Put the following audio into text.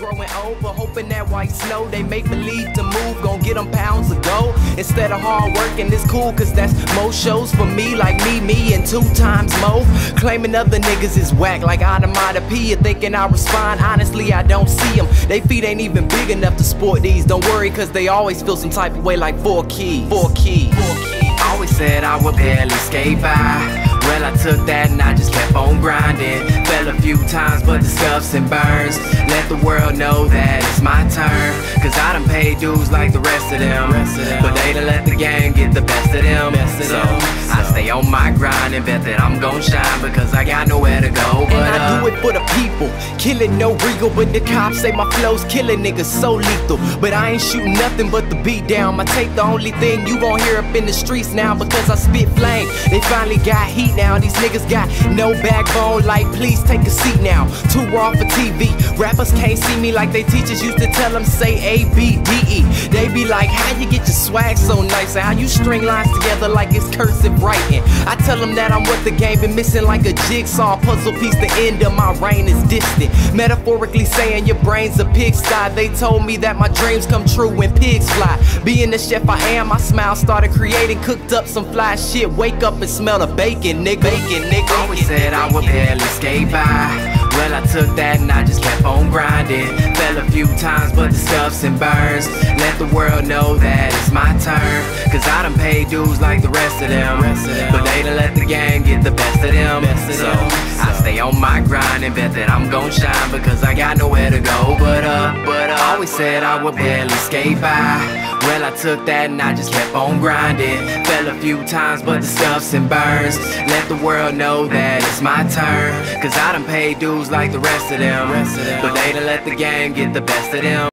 growing over, hoping that white snow they make believe to move, gon' get them pounds of gold instead of hard work. And it's cool cause that's most shows for me, like me and 2 times more. Claiming other niggas is whack like onomatopoeia, thinking I respond honestly, I don't see them. They feet ain't even big enough to sport these. Don't worry cause they always feel some type of way like 4 keys. Always said I would barely skate by. Well, I took that and I just kept on grinding. Fell a few times, but the scuffs and burns let the world know that it's my turn. Cause I done paid dues like the rest of them, but they done let the game get the best of them. So I stay on my grind and bet that I'm gon' shine because I got nowhere to go. But I do it for the people, killing no regal. But the cops say my flow's killing niggas so lethal. But I ain't shooting nothing but the beat down. My tape the only thing you gon' hear up in the streets now because I spit flame. They finally got heat now. These niggas got no backbone, like please take a seat now. Too raw for TV. Rappers can't see me like they teachers used to tell them say A-B-D-E. They be like, how you get your swag so nice? And how you string lines together like it's cursive writing? I tell them that I'm what the game been missing, like a jigsaw puzzle piece. The end of my reign is distant. Metaphorically saying your brain's a pigsty. They told me that my dreams come true when pigs fly. Being the chef I am, my smile started creating. Cooked up some fly shit, wake up and smell the bacon, nigga. Always said I would barely skate by. Well, I took that and I just kept on grinding. Fell a few times, but the scuffs and burns let the world know that it's my turn. Cause I done paid dues like the rest of them, but they done let the game get the best of them. So I stay on my grind and bet that I'm gon' shine because I got nowhere to go. But always said I would barely skate by. Well, I took that and I just kept on grinding. Fell a few times, but the scuffs and burns let the world know that it's my turn. Cause I done paid dues like the rest of them, but they done let the game get the best of them.